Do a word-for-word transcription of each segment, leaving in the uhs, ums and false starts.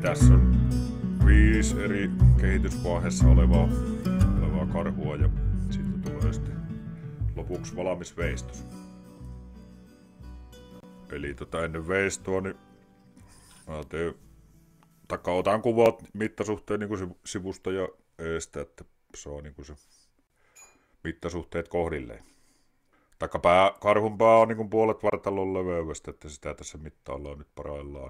Tässä on viisi eri kehitysvaiheessa olevaa, olevaa karhua ja sitten tulee sitten lopuksi valmis veistos. Eli tota ennen veistoa niin mä teen, taikka otan kuvat mittasuhteen niin kuin sivusta ja eestä, että saa niin kuin se mittasuhteet kohdilleen. Taikka pää, karhun pää on niin kuin puolet vartalon leveydestä, että sitä tässä mittaillaan nyt parhaillaan.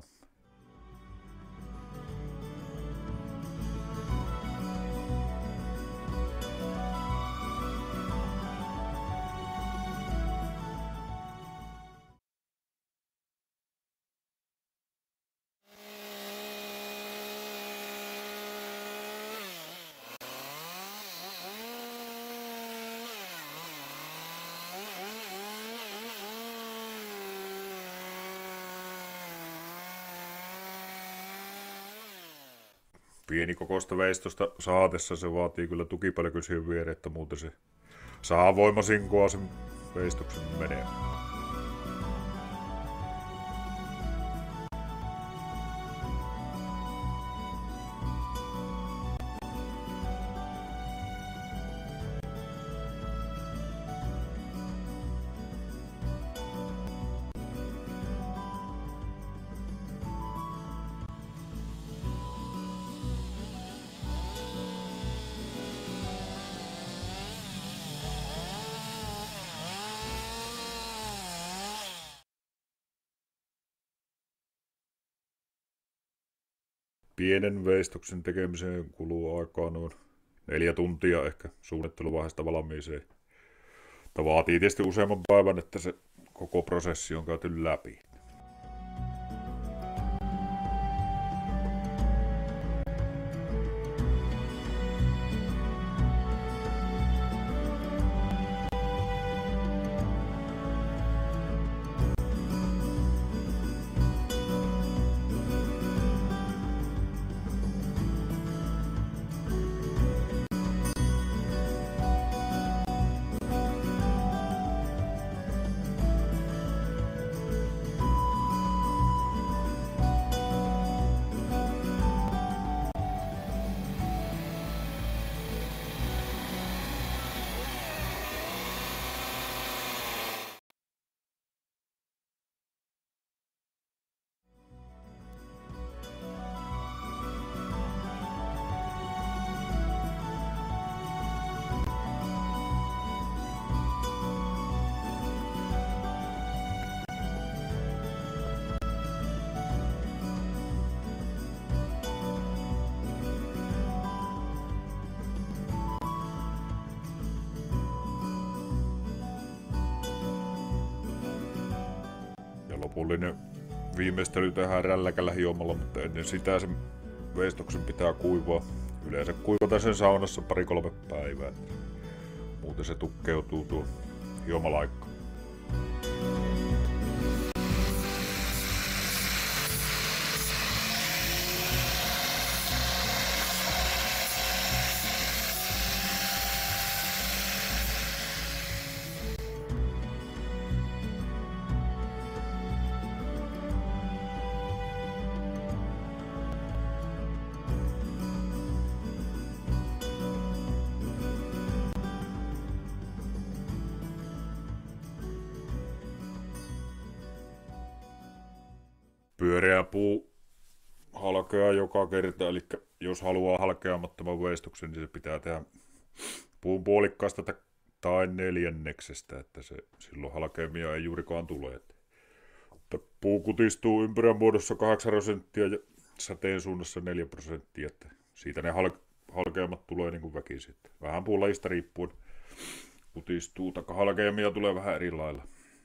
Pienikokoista veistosta saatessa se vaatii kyllä tukipälkyn siihen viereen, että muuten se saa voimasinkoa sen veistoksen menee. Pienen veistoksen tekemiseen kuluu aikaa noin neljä tuntia ehkä suunnitteluvaiheesta valmiiseen. Tämä vaatii tietysti useamman päivän, että se koko prosessi on käyty läpi. Lopullinen viimeistely tehdään rälläkällä hiomalla, mutta ennen sitä sen veistoksen pitää kuivaa. Yleensä kuivata sen saunassa pari-kolme päivää. Muuten se tukkeutuu tuo hiomalaikka. Pyöreä puu halkeaa joka kerta, eli jos haluaa halkeamattoman veistoksen, niin se pitää tehdä puun puolikkaasta tai neljänneksestä, että se silloin halkeamia ei juurikaan tule. Että puu kutistuu ympyrän muodossa kahdeksan prosenttia ja säteen suunnassa neljä prosenttia, että siitä ne halkeamat tulee niin kuin väkisin. Vähän puun lajista riippuen kutistuu, tai halkeamia tulee vähän eri lailla.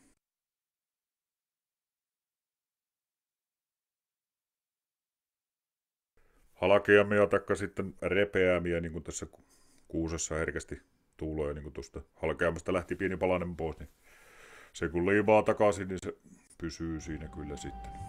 Halkeamia taikka sitten repeämiä, niin kuin tässä kuusessa herkästi tuulee, niin kuin tuosta halkeamasta lähti pieni palanen pois, niin se kun liivaa takaisin, niin se pysyy siinä kyllä sitten.